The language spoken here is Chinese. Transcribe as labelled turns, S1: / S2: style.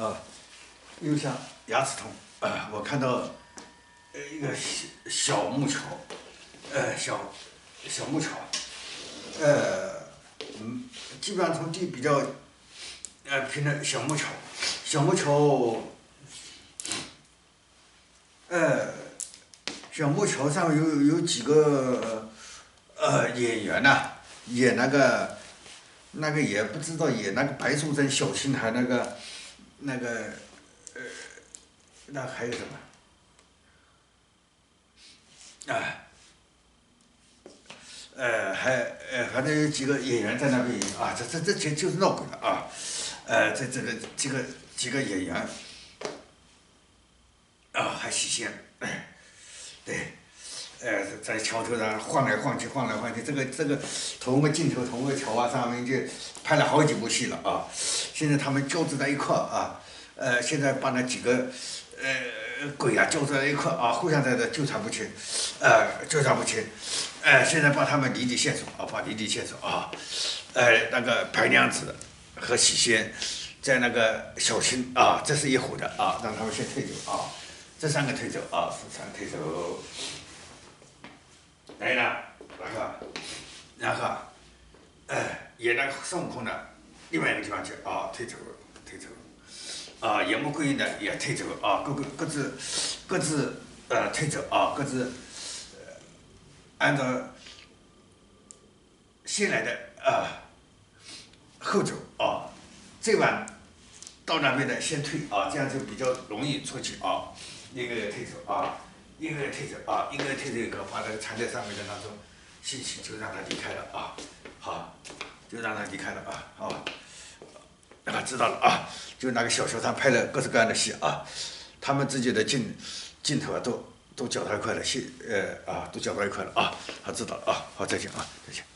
S1: 啊，又像牙齿痛我看到一个小木桥，小木桥，基本上从地比较平的小木桥，小木桥，小木桥上有几个演员呐、演那个也不知道演那个白素贞、小青还那个那还有什么反正有几个演员在那边演啊，这就是闹鬼了啊，这个几个演员还洗仙，对。在桥头上晃来晃去，晃来晃去，这个同个镜头、同个桥上面就拍了好几部戏了啊。现在他们交织在一块啊，现在把那几个鬼交织在一块啊，互相在这纠缠不清，纠缠不清，现在把他们离离线索啊，把离离线索啊，那个白娘子和喜仙在那个小青啊，这是一伙的啊，让他们先退走啊，这三个退走啊，这三个退走。来了，然后，演那个孙悟空的另外一个地方去啊，退走，演穆桂英的也退走啊，各自退走啊，各自按照先来的后走啊，这晚到那边的先退啊，这样就比较容易出去啊，一个退走啊。一个退走啊，一个退走以后，把那个缠在上面的那种信息就让他离开了啊，好，就让他离开了啊，好，让他知道了啊，就那个小说上拍了各式各样的戏啊，他们自己的镜头都搅到一块了，都搅到一块了啊，他知道了啊，好，再见啊，再见。